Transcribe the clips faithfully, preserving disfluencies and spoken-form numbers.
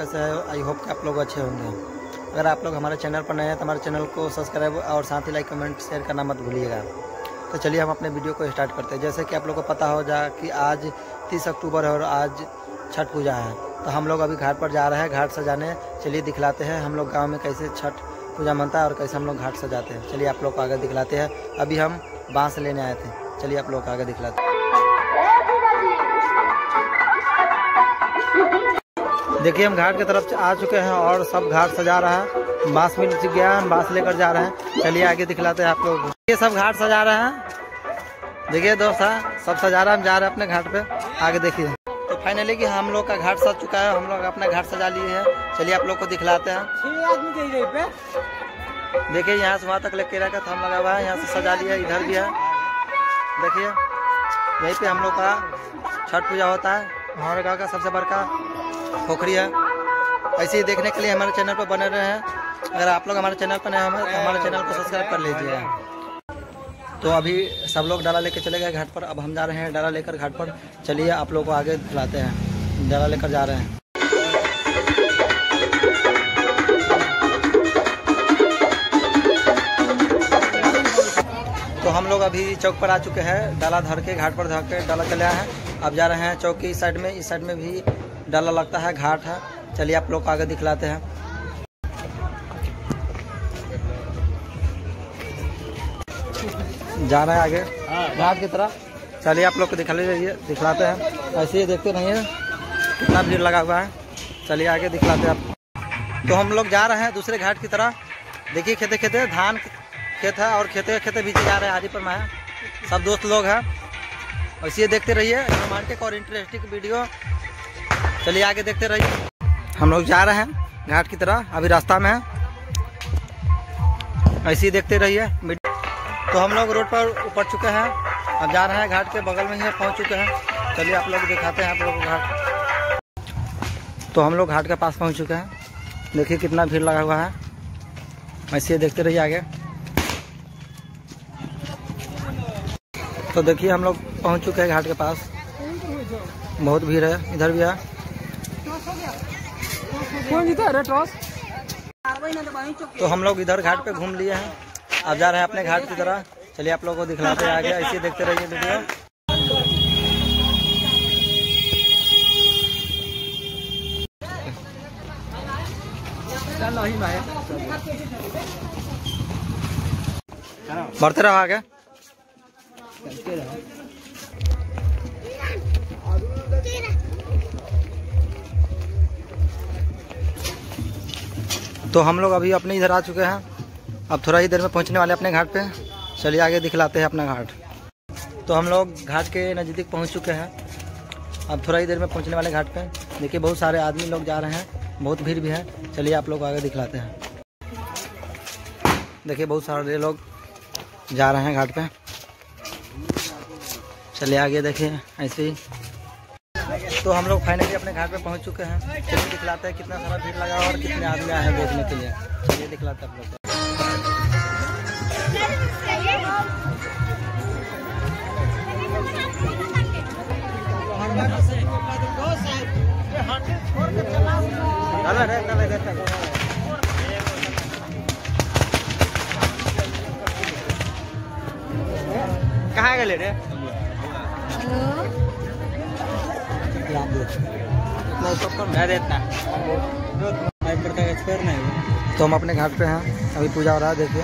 कैसे है? I hope कि आप लोग अच्छे होंगे। अगर आप लोग हमारे चैनल पर नए हैं तो हमारे चैनल को सब्सक्राइब और साथ ही लाइक कमेंट शेयर करना मत भूलिएगा। तो चलिए हम अपने वीडियो को स्टार्ट करते हैं। जैसे कि आप लोग को पता हो जा कि आज तीस अक्टूबर है और आज छठ पूजा है, तो हम लोग अभी घाट पर जा रहे हैं घाट सजाने। चलिए दिखलाते हैं हम लोग गांव में कैसे छठ पूजा मनता है और कैसे हम लोग घाट सजाते हैं। चलिए आप लोग को आगे दिखलाते हैं। अभी हम बांस लेने आए थे, चलिए आप लोग को आगे दिखलाते हैं। देखिए हम घाट की तरफ आ चुके हैं और सब घाट सजा रहा है। बांस मिल गया, हम बांस लेकर जा रहे हैं। चलिए आगे दिखलाते हैं आप लोग। ये सब घाट सजा रहे हैं। देखिए दोस्त सब सजा रहा है, हम जा रहे हैं अपने घाट पे। आगे देखिए। तो फाइनली कि हम लोग का घाट सज चुका है, हम लोग अपना घाट सजा लिए हैं। चलिए आप लोग को दिखलाते हैं। देखिए यहाँ से वहाँ तक लेके रखा था हम लगा हुआ है, यहाँ से सजा लिया, इधर भी है। देखिए यहीं पे हम लोग का छठ पूजा होता है। हमारे गाँव का सबसे बड़का पोखरी है। ऐसे ही देखने के लिए हमारे चैनल पर बने रहे हैं। अगर आप लोग हमारे चैनल पर नए हैं तो हमारे चैनल को सब्सक्राइब कर लीजिए। तो अभी सब लोग डाला लेकर चले गए घाट पर। अब हम जा रहे हैं डाला लेकर घाट पर। चलिए आप लोग को आगे दिखलाते हैं। डाला लेकर जा रहे हैं। तो हम लोग अभी चौक पर आ चुके हैं। डाला धर के घाट पर धर के डाला चले आए हैं। अब जा रहे हैं चौक की साइड में। इस साइड में भी डाला लगता है, घाट है। चलिए आप लोग को आगे दिखलाते हैं। जा रहे हैं आगे घाट की तरफ। चलिए आप लोग को दिखा लीजिए, दिखलाते हैं। ऐसे ही देखते रहिए कितना भीड़ लगा हुआ है। चलिए आगे दिखलाते हैं आप। तो हम लोग जा रहे हैं दूसरे घाट की तरफ। देखिए खेते खेते धान खेत है और खेते खेते बीच जा रहे हैं। आदि पर मैं सब दोस्त लोग हैं। ऐसे ही देखते रहिए रोमांटिक और इंटरेस्टिंग वीडियो। चलिए आगे देखते रहिए। हम लोग जा रहे हैं घाट की तरफ, अभी रास्ता में है। ऐसे ही देखते रहिए। तो हम लोग रोड पर ऊपर चुके हैं। अब जा रहे हैं घाट के बगल में ही पहुंच चुके हैं। चलिए आप लोग दिखाते हैं आप लोग को घाट। तो हम लोग घाट के पास पहुंच चुके हैं। देखिए कितना भीड़ लगा हुआ है। ऐसे ही देखते रहिए आगे। तो देखिए हम लोग पहुंच चुके हैं घाट के पास। बहुत भीड़ है, इधर भी है। तो हम लोग इधर घाट पे घूम लिए हैं। अब जा रहे हैं अपने घाट की तरह। चलिए आप लोगों को दिखलाते हैं आगे। ऐसे देखते रहिए वीडियो। बढ़ते रहो आगे। तो हम लोग अभी अपने इधर आ चुके हैं। अब थोड़ा ही देर में पहुंचने वाले अपने घाट पे। चलिए आगे दिखलाते हैं अपना घाट। तो हम लोग घाट के नज़दीक पहुंच चुके हैं। अब थोड़ा ही देर में पहुंचने वाले घाट पे। देखिए बहुत सारे आदमी लोग जा रहे हैं, बहुत भीड़ भी है। चलिए आप लोग आगे दिखलाते हैं। देखिए बहुत सारे लोग जा रहे हैं घाट पे। चलिए आगे देखिए ऐसे ही। तो हम लोग फाइनली अपने घाट पे पहुंच चुके हैं। चलिए दिखलाते हैं कितना सारा भीड़ लगा और कितने आदमी आए हैं देखने के लिए। चलिए दिखलाते हैं आप लोग को। कहाँ गए रे? तो हम अपने घाट पे हैं। अभी पूजा हो रहा है। देखिए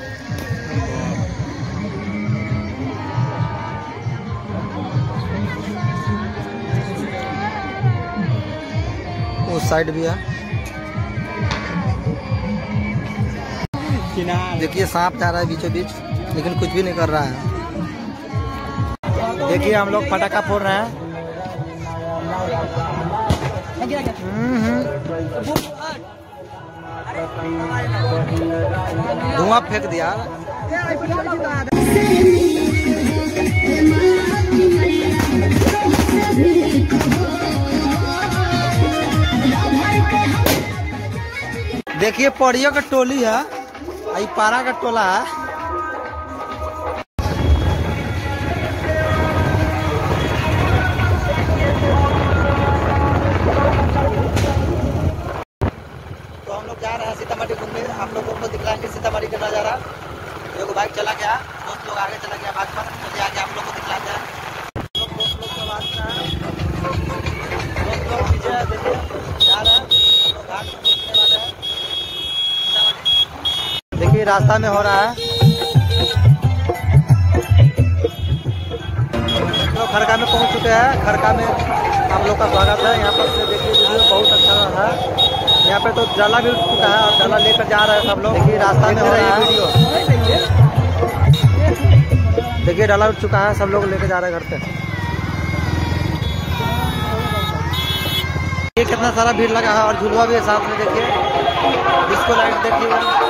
उस साइड भी है। देखिए सांप जा रहा है बीचों बीच, लेकिन कुछ भी नहीं कर रहा है। देखिए हम लोग पटाखा फोड़ रहे हैं। धुआं फेंक दिया। देखिए पड़ियों का टोली है, आई पारा का टोला है। दोस्त लोग आगे चला गया भाग पर। चलिए आगे आप लोग को दिखलाते हैं। दोस्त लोग को आगे दोस्त लोग पीछे देखिए जा रहे हैं, घाट पर पहुंचने वाले हैं। देखिए रास्ता में हो रहा है, तो खरका में पहुंच चुके हैं। खरका में आप लोग का स्वागत है। यहाँ पर से देखिए वीडियो बहुत अच्छा है। यहाँ पे तो डाला भी उठ चुका है और डाला लेकर जा रहे हैं सब लोग। देखिए रास्ता में हो रहा है वीडियो, देखिए डाला उठ चुका है, सब लोग लेकर जा रहे हैं घर पे। ये कितना सारा भीड़ लगा है और झुलवा भी है साथ में। देखिए डिस्को लाइट देखिए।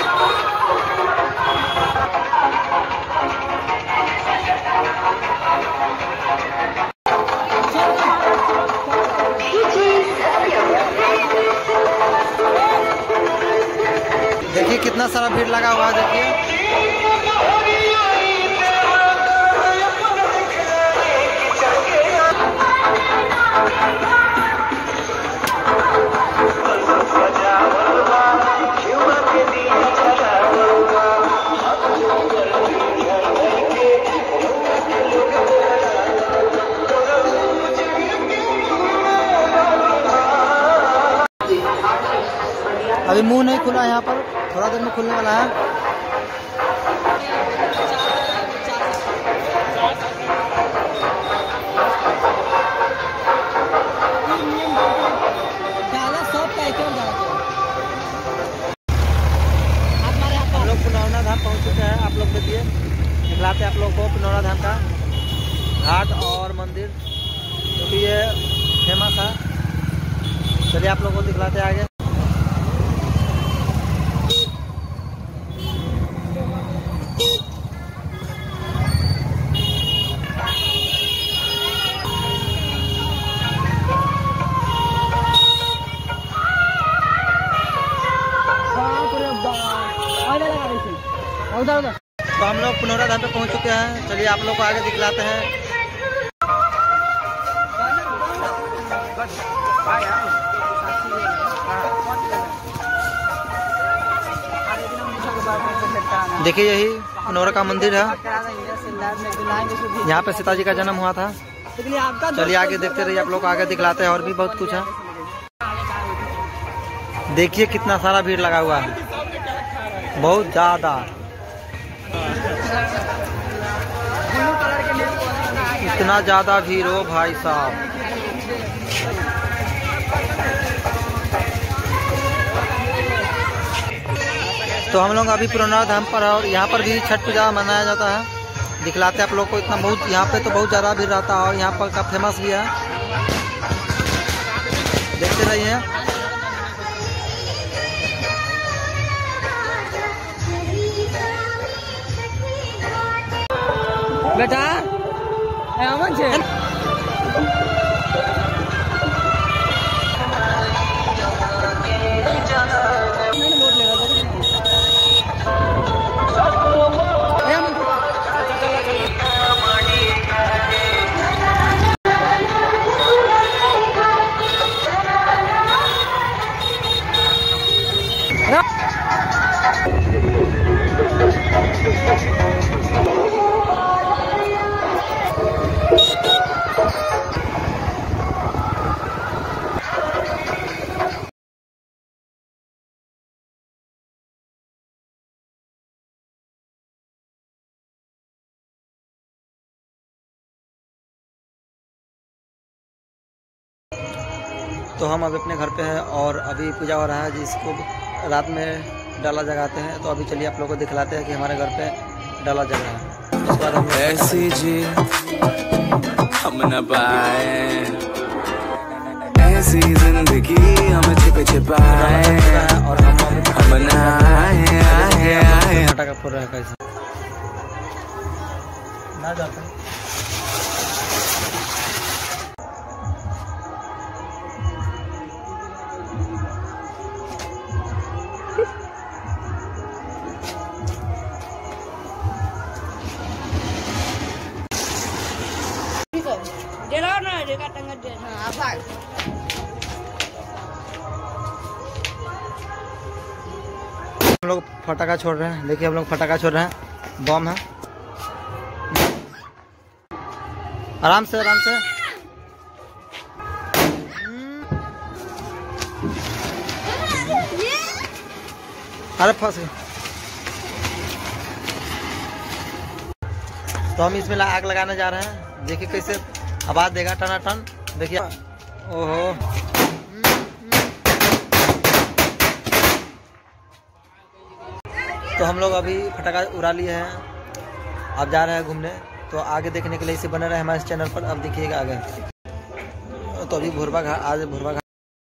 देखिए कितना सारा भीड़ लगा हुआ है। देखिए अभी मुंह नहीं खुला है, यहाँ पर थोड़ा देर में खुलने वाला है। हम लोग पुनौरा धाम पहुँच चुके हैं। आप लोग देखिए दिखलाते हैं आप लोग को पुनौरा धाम का घाट और मंदिर, क्योंकि तो ये फेमस है। चलिए आप लोग को दिखलाते हैं आगे। तो हम लोग पुनौरा धाम पे पहुंच चुके हैं। चलिए आप लोग को आगे दिखलाते हैं। देखिए यही पुनौरा का मंदिर है, यहाँ पे सीताजी का जन्म हुआ था। चलिए आगे देखते रहिए, आप लोग को आगे दिखलाते हैं और भी बहुत कुछ है। देखिए कितना सारा भीड़ लगा हुआ है, बहुत ज्यादा। इतना ज्यादा भीड़ हो भाई साहब। तो हम लोग अभी पुनौरा धाम पर है और यहाँ पर भी छठ पूजा मनाया जाता है। दिखलाते हैं आप लोग को। इतना बहुत यहाँ पे तो बहुत ज़्यादा भीड़ रहता है और यहाँ पर का फेमस भी है, देखते रहिए। बेटा तो हम अब अपने घर पे हैं और अभी पूजा हो रहा है, जिसको रात में डाला जगाते हैं। तो अभी चलिए आप लोगों को दिखलाते हैं कि हमारे घर पे डाला जग रहा है। उसके बाद हम ऐसी जी हम न पाए ऐसी जिंदगी हम छिपे छिपाए और हम हम ना आए आए आए फटाका फोड़ रहा है कैसे ना जाता है। हम लोग फटाका छोड़ रहे हैं। देखिए हम लोग फटाका छोड़ रहे हैं, बम है। आराम से आराम से। अरे फंस गए। तो हम इसमें आग लगाने जा रहे हैं। देखिए कैसे आवाज देगा टनाटन। देखिए ओहो, तो हम लोग अभी फटाखा उड़ा लिए हैं। अब जा रहे हैं घूमने। तो आगे देखने के लिए इसे बने रहे हमारे चैनल पर। अब देखिएगा आगे। तो अभी भुरवा घाट, आज भुरवा घाट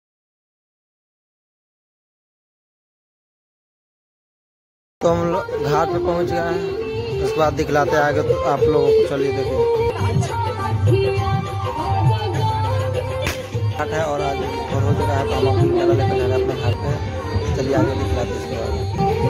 तो हम लोग घाट पे पहुंच गए हैं। उसके बाद दिखलाते हैं आगे तो आप लोगों को। चलिए देखिए घाट है और आज और हो जगह है तो हम अपनी मेला लेकर जा रहे हैं अपने घाट पे। चलिए आगे दिखलाते हैं इसके बाद।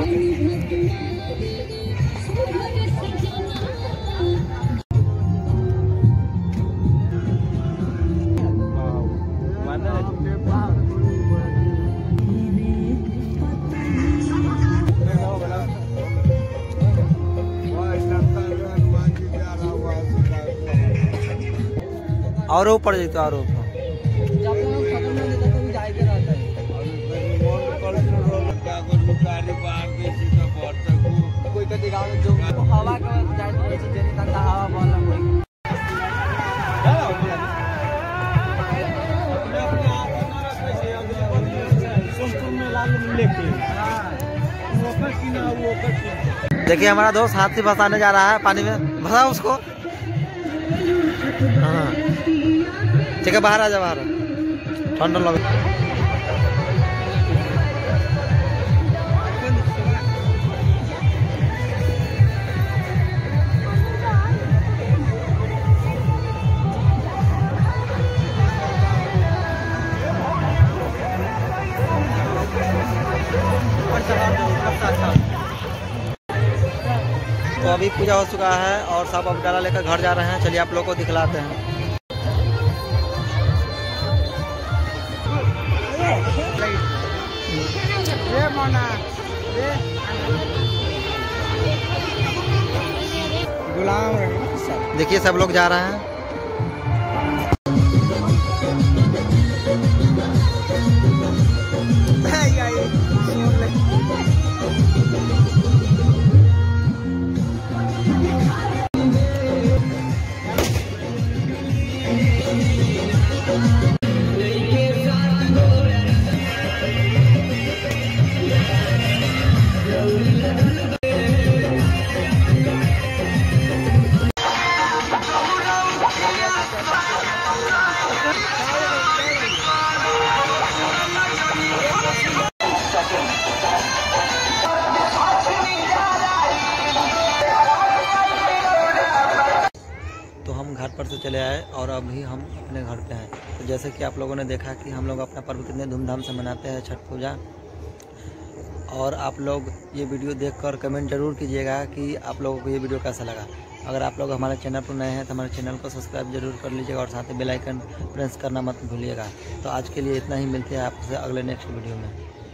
और ऊपर जाते और ऊपर देखिए हमारा दोस्त हाथी फंसाने जा रहा है पानी में। भसा उसको। हाँ ठीक है, बाहर आ जा, बाहर ठंडा लग। तो अभी पूजा हो चुका है और सब अब डाला लेकर घर जा रहे हैं। चलिए आप लोगों को दिखलाते हैं। देखिए सब लोग जा रहे हैं। तो हम घाट पर से चले आए और अभी हम अपने घर पे हैं। तो जैसे कि आप लोगों ने देखा कि हम लोग अपना पर्व कितने धूमधाम से मनाते हैं, छठ पूजा। और आप लोग ये वीडियो देखकर कमेंट जरूर कीजिएगा कि आप लोगों को ये वीडियो कैसा लगा। अगर आप लोग हमारे चैनल पर नए हैं तो हमारे चैनल को सब्सक्राइब जरूर कर लीजिएगा और साथ ही बेल आइकन प्रेस करना मत भूलिएगा। तो आज के लिए इतना ही, मिलते हैं आपसे अगले नेक्स्ट वीडियो में।